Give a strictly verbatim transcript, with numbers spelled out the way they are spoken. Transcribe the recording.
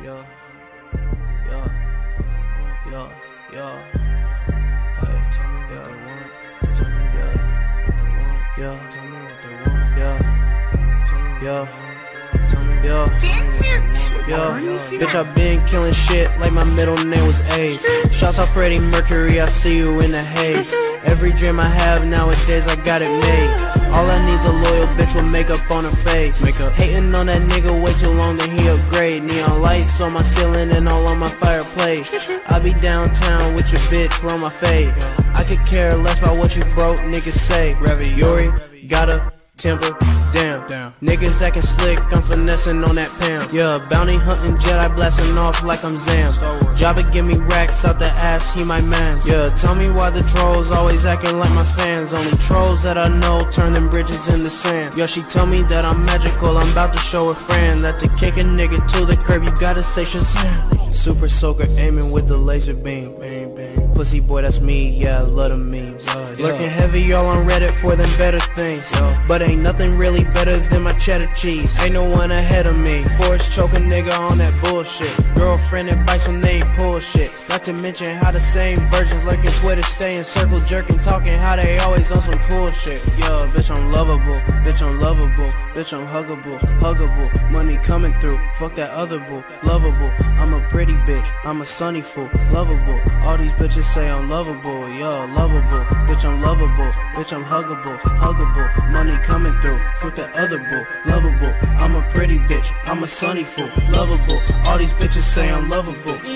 yeah, yeah, yeah, yeah. Hey, tell me what they want. Tell me, yeah, what they want. Yeah, tell me what they want. Yeah, tell me, yeah, tell me, yeah, yeah. Bitch, I been killing shit like my middle name was Ace. Shouts out Freddie Mercury, I see you in the haze. Every dream I have nowadays, I got it made. All I need's a loyal bitch with makeup on her face. Makeup. Hating on that nigga way too long, then he upgrade. Neon lights on my ceiling and all on my fireplace. I be downtown with your bitch, run my fade. I could care less about what you broke niggas say. Ravioli, got a temper, damn. damn. Niggas acting slick, I'm finessing on that Pam. Yeah, bounty hunting Jedi blasting off like I'm Zam. Jabba give me racks out the ass, he my mans. Yeah, tell me why the trolls always acting like my fans. Only trolls that I know turn them bridges into sand. Yeah, she tell me that I'm magical, I'm about to show her friend that to kick a nigga to the curb, you gotta say Shazam. Super soaker aiming with the laser beam. Bang, bang. Pussy boy, that's me, yeah, I love the memes. Uh, yeah. Lurking heavy, y'all on Reddit for them better things. Yeah. But ain't nothing really better than my cheddar cheese. Ain't no one ahead of me. Force choke a nigga on that bullshit. Girlfriend that bites when they pull shit. Not to mention how the same virgins lurking Twitter, stay in circle jerking, talking how they always on some cool shit. Yo, bitch, I'm lovable. Bitch, I'm lovable. Bitch, I'm huggable. Huggable. Money coming through. Fuck that other boo. Lovable. I'm a pretty bitch. I'm a sunny fool. Lovable. All these bitches say I'm lovable. Yo, lovable. Bitch, I'm lovable. Bitch, I'm huggable. Huggable. Money coming through. Fuck that other boo. Lovable. I'm a pretty bitch. I'm a sunny fool. Lovable. All these bitches say I'm lovable.